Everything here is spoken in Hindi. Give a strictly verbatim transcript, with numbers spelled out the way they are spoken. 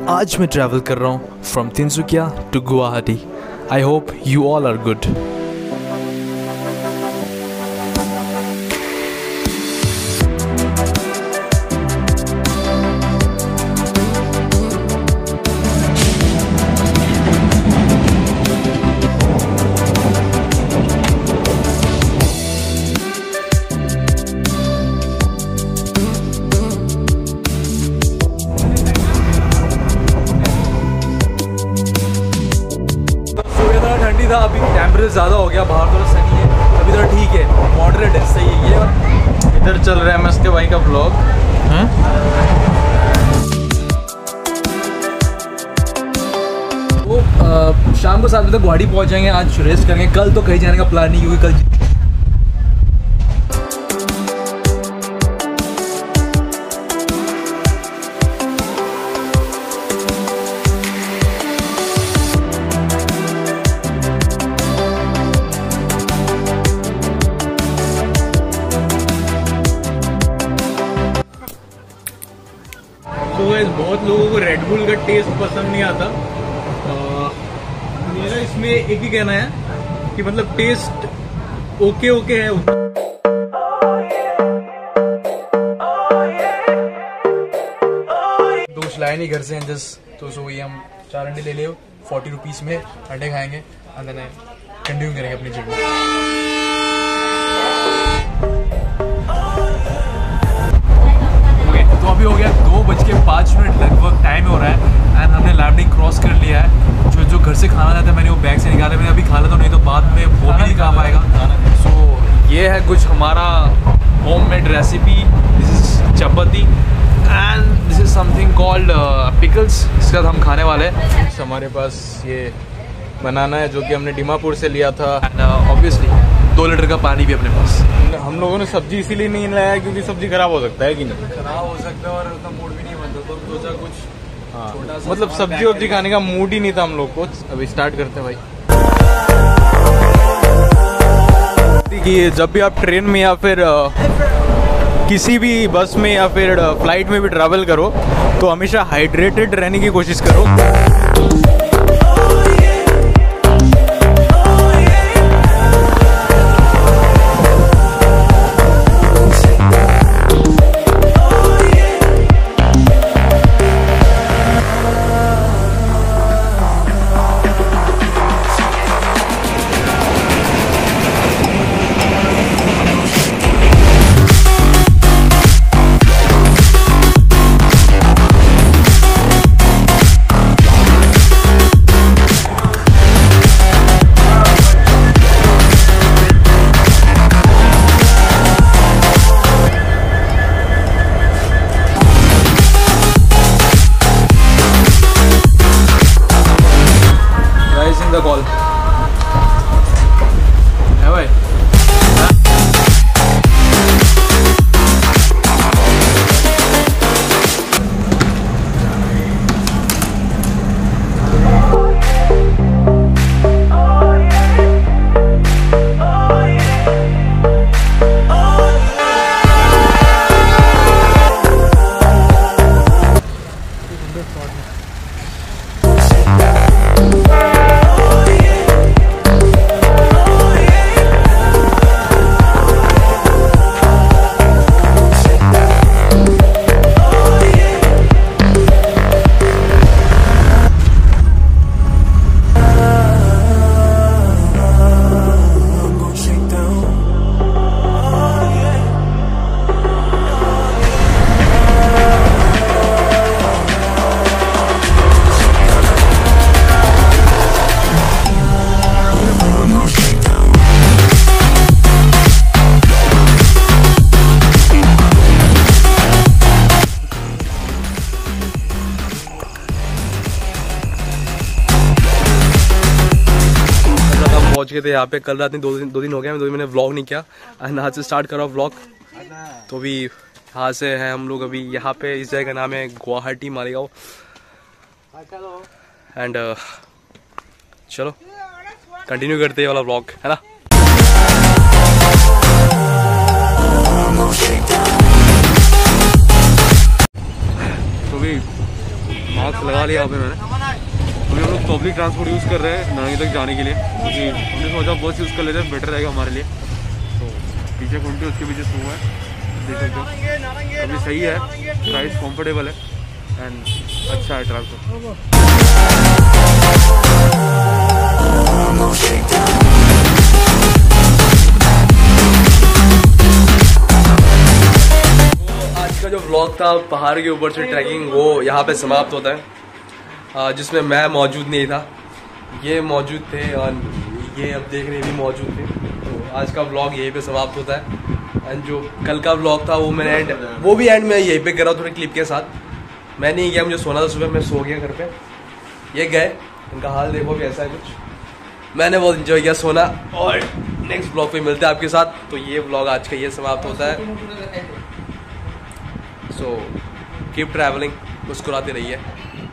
आज मैं ट्रैवल कर रहा हूँ from Tinsukia to Guwahati. I hope you all are good. ठंडी था, अभी टेम्परेचर ज़्यादा हो गया, बाहर थोड़ा सनी है, अभी थोड़ा ठीक है, मॉडरेट है, सही है। ये इधर चल रहा है एम एस के भाई का ब्लॉग। वो आ, शाम को सात बजे तक गुवाहाटी पहुंच जाएंगे। आज रेस्ट करेंगे, कल तो कहीं जाने का प्लान नहीं क्योंकि कल बहुत लोगों को रेड बुल का टेस्ट पसंद नहीं आता। आ, मेरा इसमें एक ही कहना है कि मतलब टेस्ट ओके ओके है। दोस्त लाए नहीं घर से जस्ट, तो सो ये हम चार अंडे ले ले फोर्टी रुपीज में अंडे खाएंगे, अंदर कंटिन्यू करेंगे अपनी जर्नी। तो अभी हो गया दो बज के पाँच मिनट लगभग टाइम हो रहा है एंड हमने लैंडिंग क्रॉस कर लिया है। जो जो घर से खाना लाता है मैंने वो बैग से निकाला, मैंने अभी खाना तो नहीं तो बाद में वो भी नहीं काम आएगा। सो so, ये है कुछ हमारा homemade recipe. This is chapati and this is something called pickles. इसका हम खाने वाले हैं। हमारे पास ये बनाना है जो कि हमने दीमापुर से लिया था एंड ऑब्वियसली दो लीटर का पानी भी अपने पास। हम लोगों ने सब्जी इसीलिए नहीं लाया क्योंकि सब्जी खराब हो सकता है कि नहीं, खराब हो सकता है और उसका मूड भी नहीं बनता, तो सोचा कुछ हाँ मतलब सब्जी वब्जी खाने का मूड ही नहीं था हम लोग को। अभी स्टार्ट करते हैं भाई। कि जब भी आप ट्रेन में या फिर किसी भी बस में या फिर फ्लाइट में भी ट्रैवल करो तो हमेशा हाइड्रेटेड रहने की कोशिश करो। कॉल है भाई। पहुंच गए थे यहाँ पे कल रात में। दो दिन दो दिन हो गया मैं दो दिन मैंने व्लॉग नहीं किया एंड आज से स्टार्ट करा व्लॉग। तो अभी यहाँ से है हम लोग, अभी यहाँ पे इस जगह का नाम है गुवाहाटी मालेगांव एंड uh, चलो कंटिन्यू करते हैं वाला व्लॉग, है ना। तो भी मास्क लगा लिया यहाँ पे मैंने। अभी हम लोग पब्लिक ट्रांसपोर्ट यूज़ कर रहे हैं नारंगी तक जाने के लिए, क्योंकि हमने सोचा बस यूज़ कर लेते हैं, बेटर रहेगा हमारे लिए। तो पीछे कुंटी, उसके पीछे सो है, देख सकते हो। अभी सही है, प्राइस कंफर्टेबल है एंड अच्छा है ट्रांसपोर्ट। आज का जो व्लॉग था पहाड़ के ऊपर से ट्रैकिंग, वो यहाँ पे समाप्त होता है, जिसमें मैं मौजूद नहीं था, ये मौजूद थे और ये अब देख रहे भी मौजूद थे। तो आज का व्लॉग यहीं पे समाप्त होता है। एंड जो कल का व्लॉग था वो मैंने एंड वो भी एंड में यहीं पे करा थोड़ी क्लिप के साथ। मैं नहीं गया, मुझे सोना था सुबह, मैं सो गया घर पे। ये गए, इनका हाल देखो कैसा है कुछ। मैंने बहुत इन्जॉय किया सोना, और नेक्स्ट व्लॉग पे मिलते हैं आपके साथ। तो ये व्लॉग आज का ये समाप्त होता है। सो कीप ट्रैवलिंग, मुस्कुराते रहिए।